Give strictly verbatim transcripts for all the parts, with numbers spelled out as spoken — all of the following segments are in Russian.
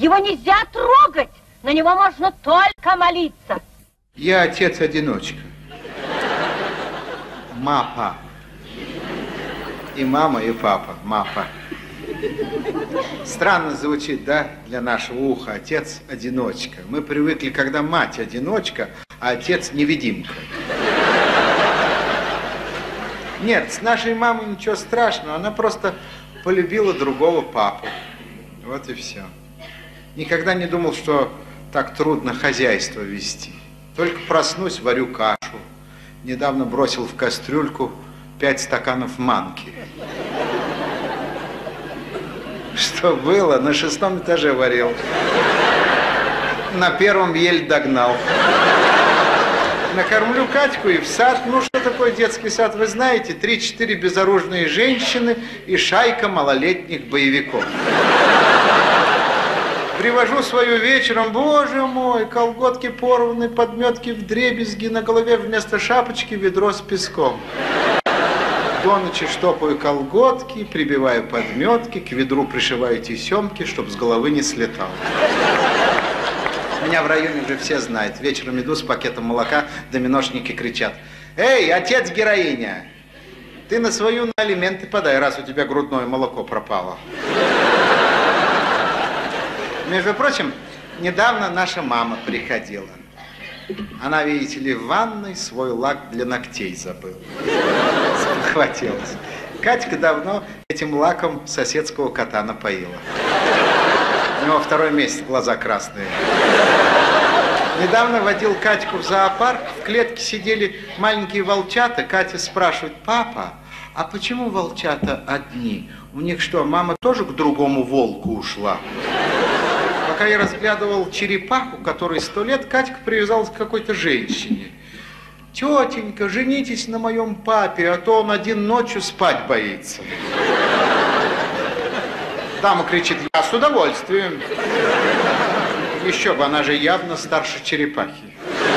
Его нельзя трогать, на него можно только молиться. Я отец-одиночка. Мапа. И мама, и папа. Мапа. Странно звучит, да, для нашего уха. Отец-одиночка. Мы привыкли, когда мать одиночка, а отец невидимка. Нет, с нашей мамой ничего страшного. Она просто полюбила другого папу. Вот и все. Никогда не думал, что так трудно хозяйство вести. Только проснусь, варю кашу. Недавно бросил в кастрюльку пять стаканов манки. Что было? На шестом этаже варил. На первом еле догнал. Накормлю Катьку и в сад. Ну, что такое детский сад, вы знаете? Три-четыре безоружные женщины и шайка малолетних боевиков. Привожу свою вечером, боже мой, колготки порваны, подметки вдребезги, на голове вместо шапочки ведро с песком. До ночи штопаю колготки, прибиваю подметки, к ведру пришиваю тесемки, чтобы с головы не слетал. Меня в районе уже все знают. Вечером иду с пакетом молока, доминошники кричат: «Эй, отец-героиня, ты на свою на алименты подай, раз у тебя грудное молоко пропало». Между прочим, недавно наша мама приходила. Она, видите ли, в ванной свой лак для ногтей забыла. Спохватилась. Катька давно этим лаком соседского кота напоила. У него второй месяц глаза красные. Недавно водил Катьку в зоопарк, в клетке сидели маленькие волчата. Катя спрашивает: «Папа, а почему волчата одни? У них что, мама тоже к другому волку ушла?» Пока я разглядывал черепаху, которой сто лет, Катька привязалась к какой-то женщине. «Тетенька, женитесь на моем папе, а то он один ночью спать боится». Дама кричит: «Я с удовольствием». Еще бы, она же явно старше черепахи.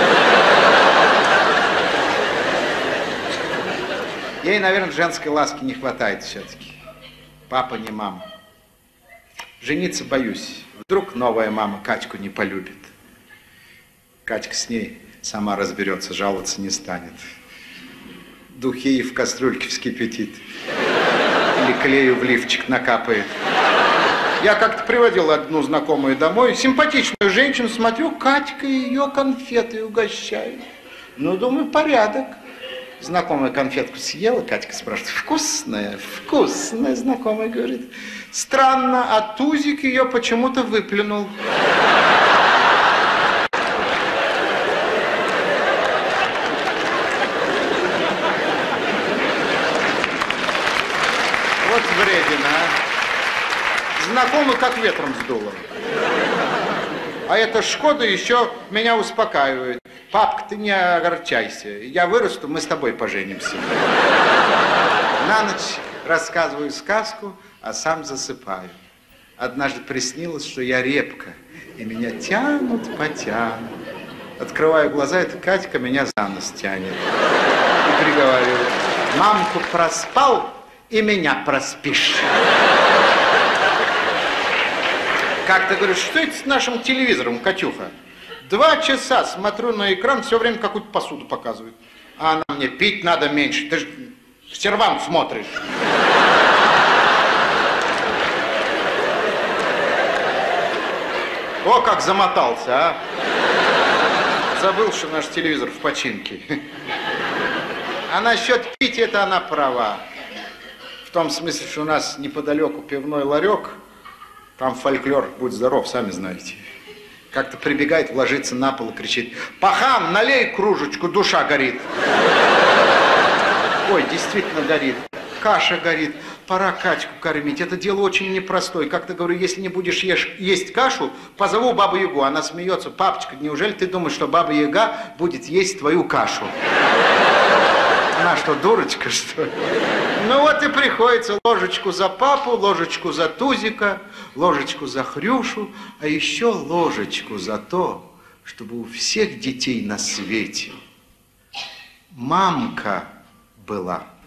Ей, наверное, женской ласки не хватает все-таки. Папа не мама. Жениться боюсь. Вдруг новая мама Катьку не полюбит. Катька с ней сама разберется, жаловаться не станет. Духи ей в кастрюльке вскипятит. Или клею в лифчик накапает. Я как-то приводил одну знакомую домой, симпатичную женщину, смотрю, Катька ее конфеты угощает. Ну, думаю, порядок. Знакомая конфетку съела, Катька спрашивает: «Вкусная, вкусная», знакомая говорит. Странно, а тузик ее почему-то выплюнул. Вот вредина, а. Знакомый как ветром сдуло. А эта Шкода еще меня успокаивает. Папка, ты не огорчайся. Я вырасту, мы с тобой поженимся. На ночь рассказываю сказку, а сам засыпаю. Однажды приснилось, что я репка, и меня тянут, потянут. Открываю глаза, эта Катька меня за нос тянет. И приговаривает: «Мамку проспал, и меня проспишь». Как-то говорю: «Что это с нашим телевизором, Катюха? Два часа смотрю на экран, все время какую-то посуду показывает. А она мне: пить надо меньше, ты же сервант смотришь». О, как замотался, а! Забыл, что наш телевизор в починке. А насчет пить, это она права. В том смысле, что у нас неподалеку пивной ларек, там фольклор, будь здоров, сами знаете. Как-то прибегает, ложится на пол и кричит: «Пахан, налей кружечку, душа горит». Ой, действительно горит. Каша горит. Пора Катьку кормить. Это дело очень непростое. Как-то говорю: если не будешь ешь, есть кашу, позову Бабу Ягу. Она смеется: «Папочка, неужели ты думаешь, что Баба Яга будет есть твою кашу?» Она что, дурочка, что ли? Ну вот и приходится ложечку за папу, ложечку за Тузика, ложечку за Хрюшу, а еще ложечку за то, чтобы у всех детей на свете мамка была.